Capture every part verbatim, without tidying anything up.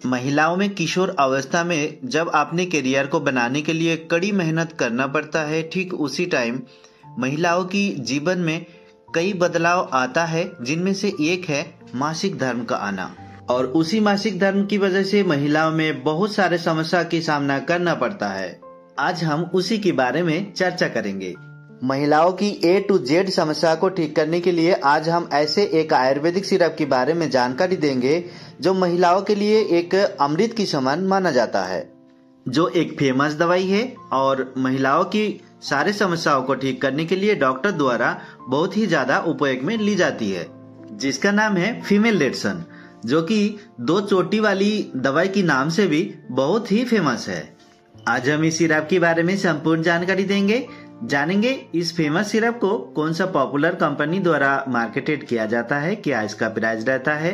महिलाओं में किशोर अवस्था में जब अपने करियर को बनाने के लिए कड़ी मेहनत करना पड़ता है, ठीक उसी टाइम महिलाओं की जीवन में कई बदलाव आता है, जिनमें से एक है मासिक धर्म का आना। और उसी मासिक धर्म की वजह से महिलाओं में बहुत सारे समस्या की सामना करना पड़ता है। आज हम उसी के बारे में चर्चा करेंगे। महिलाओं की ए टू जेड समस्या को ठीक करने के लिए आज हम ऐसे एक आयुर्वेदिक सिरप के बारे में जानकारी देंगे जो महिलाओं के लिए एक अमृत की समान माना जाता है, जो एक फेमस दवाई है और महिलाओं की सारे समस्याओं को ठीक करने के लिए डॉक्टर द्वारा बहुत ही ज्यादा उपयोग में ली जाती है, जिसका नाम है फीमेल रेडसन, जो कि दो चोटी वाली दवाई के नाम से भी बहुत ही फेमस है। आज हम इस सिरप के बारे में संपूर्ण जानकारी देंगे, जानेंगे इस फेमस सिरप को कौन सा पॉपुलर कंपनी द्वारा मार्केटेड किया जाता है, क्या इसका प्राइस रहता है,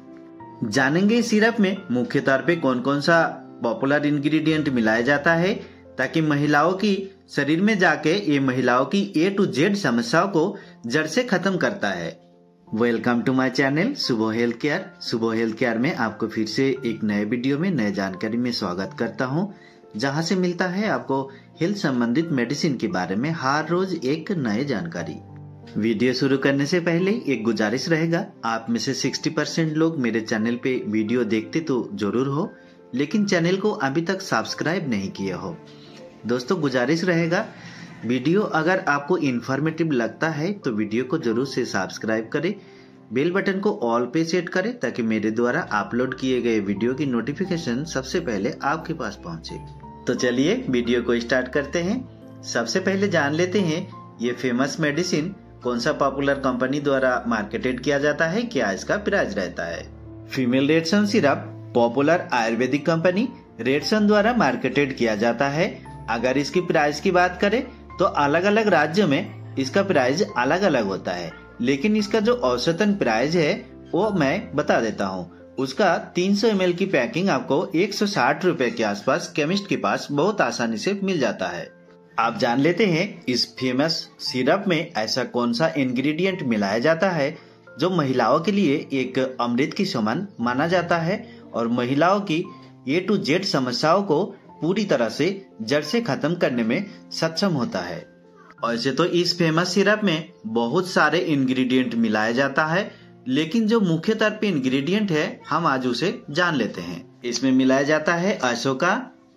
जानेंगे इस सिरप में मुख्य तौर पे कौन कौन सा पॉपुलर इंग्रेडिएंट मिलाया जाता है ताकि महिलाओं की शरीर में जाके ये महिलाओं की ए टू जेड समस्याओं को जड़ से खत्म करता है। Welcome to my channel Shubh health care. Shubh health care में आपको फिर से एक नए वीडियो में नए जानकारी में स्वागत करता हूँ, जहाँ से मिलता है आपको हेल्थ संबंधित मेडिसिन के बारे में हर रोज एक नई जानकारी। वीडियो शुरू करने से पहले एक गुजारिश रहेगा, आप में से साठ परसेंट लोग मेरे चैनल पे वीडियो देखते तो जरूर हो, लेकिन चैनल को अभी तक सब्सक्राइब नहीं किए हो। दोस्तों, गुजारिश रहेगा, वीडियो अगर आपको इन्फॉर्मेटिव लगता है तो वीडियो को जरूर से सब्सक्राइब करें, बेल बटन को ऑल पे सेट करें ताकि मेरे द्वारा अपलोड किए गए वीडियो की नोटिफिकेशन सबसे पहले आपके पास पहुंचे। तो चलिए वीडियो को स्टार्ट करते हैं। सबसे पहले जान लेते हैं ये फेमस मेडिसिन कौन सा पॉपुलर कंपनी द्वारा मार्केटेड किया जाता है, क्या इसका प्राइस रहता है। Female Redson syrup popular Ayurvedic company Redson द्वारा मार्केटेड किया जाता है। अगर इसकी प्राइस की बात करें तो अलग अलग राज्यों में इसका प्राइस अलग अलग होता है, लेकिन इसका जो औसतन प्राइस है वो मैं बता देता हूँ। उसका तीन सौ एम एल की पैकिंग आपको एक सौ साठ रुपए के आसपास केमिस्ट के पास बहुत आसानी से मिल जाता है। आप जान लेते हैं इस फेमस सिरप में ऐसा कौन सा इंग्रेडिएंट मिलाया जाता है जो महिलाओं के लिए एक अमृत की समान माना जाता है और महिलाओं की ए टू जेड समस्याओं को पूरी तरह से जड़ से खत्म करने में सक्षम होता है। वैसे तो इस फेमस सिरप में बहुत सारे इंग्रेडिएंट मिलाया जाता है, लेकिन जो मुख्य तौर पे इंग्रेडिएंट है हम आज उसे जान लेते हैं। इसमें मिलाया जाता है अशोका,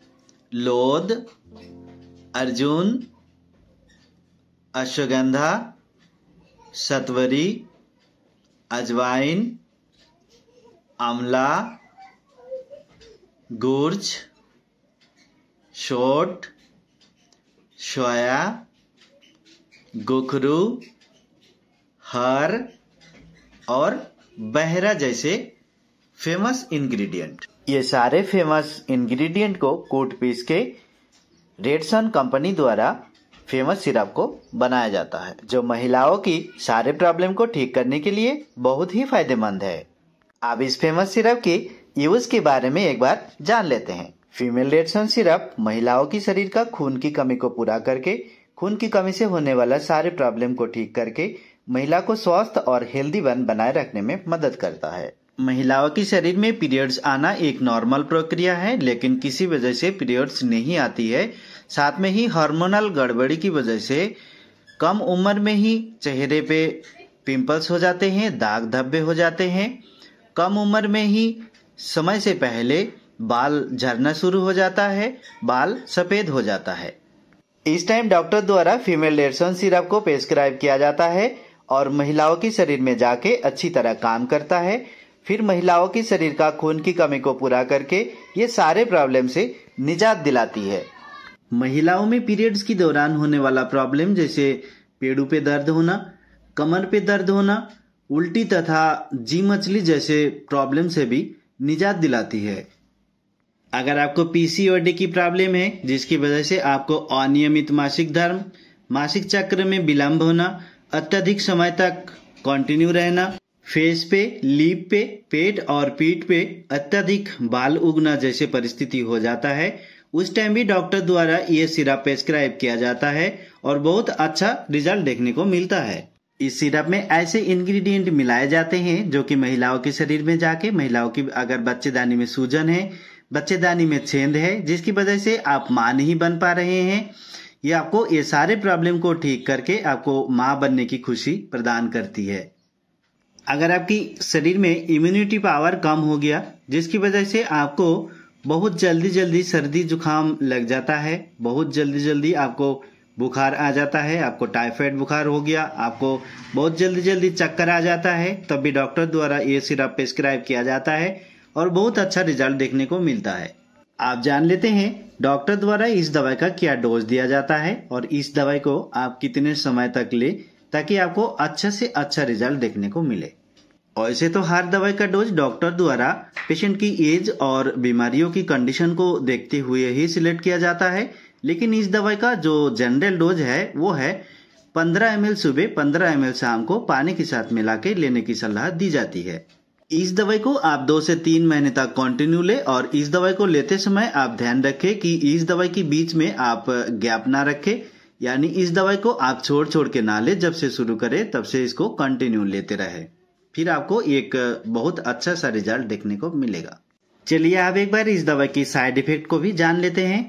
लोद, अर्जुन, अश्वगंधा, सतवरी, अजवाइन, आंवला, गुर्ज, शोट, सोया, गोखरू, हर और बहरा जैसे फेमस इंग्रेडिएंट। ये सारे फेमस इंग्रेडिएंट को कूट पीस के रेडसन कंपनी द्वारा फेमस सिरप को बनाया जाता है, जो महिलाओं की सारे प्रॉब्लम को ठीक करने के लिए बहुत ही फायदेमंद है। अब इस फेमस सिरप के यूज के बारे में एक बार जान लेते हैं। फीमेल रेडसन सिरप महिलाओं की शरीर का खून की कमी को पूरा करके खून की कमी से होने वाला सारे प्रॉब्लम को ठीक करके महिला को स्वस्थ और हेल्दी वन बनाए रखने में मदद करता है। महिलाओं के शरीर में पीरियड्स आना एक नॉर्मल प्रक्रिया है, लेकिन किसी वजह से पीरियड्स नहीं आती है। साथ में ही हार्मोनल गड़बड़ी की वजह से कम उम्र में ही चेहरे पे पिंपल्स हो जाते हैं, दाग धब्बे हो जाते हैं। कम उम्र में ही समय से पहले बाल झड़ना शुरू हो जाता है, बाल सफेद हो जाता है। इस टाइम डॉक्टर द्वारा फीमेल रेडसन सिरप को प्रेस्क्राइब किया जाता है और महिलाओं के शरीर में जाके अच्छी तरह काम करता है। फिर महिलाओं के शरीर का खून की कमी को पूरा करके ये सारे प्रॉब्लम से निजात दिलाती है। महिलाओं में पीरियड्स के दौरान होने वाला प्रॉब्लम जैसे पेड़ों पे दर्द होना, कमर पे दर्द होना, उल्टी तथा जी मछली जैसे प्रॉब्लम से भी निजात दिलाती है। अगर आपको पीसीओडी की प्रॉब्लम है जिसकी वजह से आपको अनियमित मासिक धर्म, मासिक चक्र में विलंब होना, अत्यधिक समय तक कंटिन्यू रहना, फेस पे, लीप पे, पेट और पीठ पे अत्यधिक बाल उगना जैसे परिस्थिति हो जाता है, उस टाइम भी डॉक्टर द्वारा ये सिरप प्रेस्क्राइब किया जाता है और बहुत अच्छा रिजल्ट देखने को मिलता है। इस सिरप में ऐसे इंग्रेडिएंट मिलाए जाते हैं जो कि महिलाओं के शरीर में जाके महिलाओं की अगर बच्चेदानी में सूजन है, बच्चेदानी में छेद है, जिसकी वजह से आप मां नहीं बन पा रहे हैं, ये आपको ये सारे प्रॉब्लम को ठीक करके आपको मां बनने की खुशी प्रदान करती है। अगर आपकी शरीर में इम्यूनिटी पावर कम हो गया, जिसकी वजह से आपको बहुत जल्दी जल्दी सर्दी जुकाम लग जाता है, बहुत जल्दी जल्दी आपको बुखार आ जाता है, आपको टाइफाइड बुखार हो गया, आपको बहुत जल्दी जल्दी चक्कर आ जाता है, तब भी डॉक्टर द्वारा ये सिरप प्रिस्क्राइब किया जाता है और बहुत अच्छा रिजल्ट देखने को मिलता है। आप जान लेते हैं डॉक्टर द्वारा इस दवाई का क्या डोज दिया जाता है और इस दवाई को आप कितने समय तक ले ताकि आपको अच्छा से अच्छा रिजल्ट देखने को मिले। वैसे तो हर दवाई का डोज डॉक्टर द्वारा पेशेंट की एज और बीमारियों की कंडीशन को देखते हुए ही सिलेक्ट किया जाता है, लेकिन इस दवाई का जो जनरल डोज है वो है पंद्रह एम एल सुबह, पंद्रह एम एल शाम को पानी के साथ मिला के लेने की सलाह दी जाती है। इस दवाई को आप दो से तीन महीने तक कंटिन्यू ले और इस दवाई को लेते समय आप ध्यान रखें कि इस दवाई के बीच में आप गैप ना रखें, यानी इस दवाई को आप छोड़ छोड़ के ना ले, जब से शुरू करें तब से इसको कंटिन्यू लेते रहे, फिर आपको एक बहुत अच्छा सा रिजल्ट देखने को मिलेगा। चलिए आप एक बार इस दवा की साइड इफेक्ट को भी जान लेते हैं।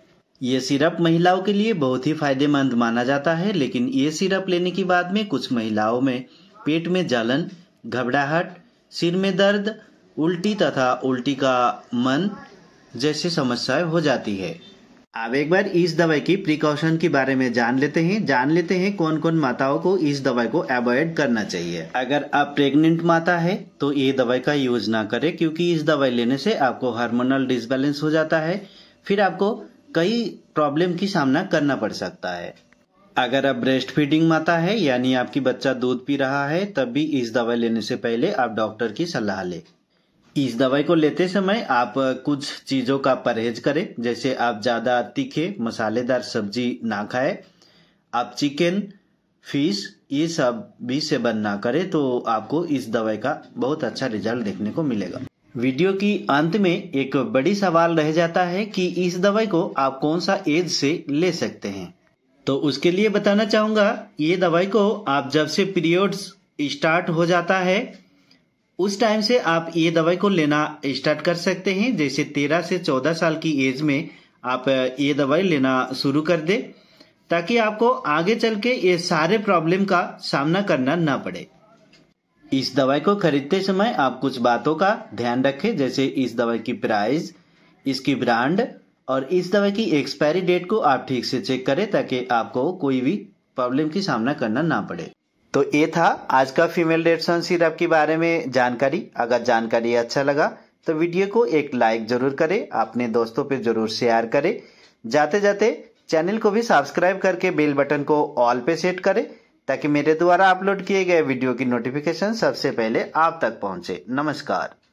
ये सिरप महिलाओं के लिए बहुत ही फायदेमंद माना जाता है, लेकिन ये सिरप लेने के बाद में कुछ महिलाओं में पेट में जलन, घबराहट, सिर में दर्द, उल्टी तथा उल्टी का मन जैसी समस्याएं हो जाती है। अब एक बार इस दवाई की प्रिकॉशन के बारे में जान लेते हैं जान लेते हैं कौन कौन माताओं को इस दवाई को अवॉइड करना चाहिए। अगर आप प्रेग्नेंट माता है तो ये दवाई का यूज ना करें, क्योंकि इस दवाई लेने से आपको हार्मोनल डिसबैलेंस हो जाता है, फिर आपको कई प्रॉब्लम की सामना करना पड़ सकता है। अगर आप ब्रेस्ट फीडिंग माता है, यानी आपकी बच्चा दूध पी रहा है, तब भी इस दवाई लेने से पहले आप डॉक्टर की सलाह लें। इस दवाई को लेते समय आप कुछ चीजों का परहेज करें, जैसे आप ज्यादा तीखे मसालेदार सब्जी ना खाएं, आप चिकन, फिश ये सब भी सेवन ना करें, तो आपको इस दवाई का बहुत अच्छा रिजल्ट देखने को मिलेगा। वीडियो की अंत में एक बड़ी सवाल रह जाता है कि इस दवाई को आप कौन सा एज से ले सकते हैं। तो उसके लिए बताना चाहूंगा, ये दवाई को आप जब से पीरियड्स स्टार्ट हो जाता है उस टाइम से आप ये दवाई को लेना स्टार्ट कर सकते हैं। जैसे तेरह से चौदह साल की एज में आप ये दवाई लेना शुरू कर दे, ताकि आपको आगे चल के ये सारे प्रॉब्लम का सामना करना ना पड़े। इस दवाई को खरीदते समय आप कुछ बातों का ध्यान रखें, जैसे इस दवाई की प्राइस, इसकी ब्रांड और इस दवाई की एक्सपायरी डेट को आप ठीक से चेक करें, ताकि आपको कोई भी प्रॉब्लम की सामना करना ना पड़े। तो ये था आज का फीमेल रेड सन सिरप के बारे में जानकारी। अगर जानकारी अच्छा लगा तो वीडियो को एक लाइक जरूर करें, अपने दोस्तों पे जरूर शेयर करें, जाते जाते चैनल को भी सब्सक्राइब करके बेल बटन को ऑल पे सेट करें, ताकि मेरे द्वारा अपलोड किए गए वीडियो की नोटिफिकेशन सबसे पहले आप तक पहुंचे। नमस्कार।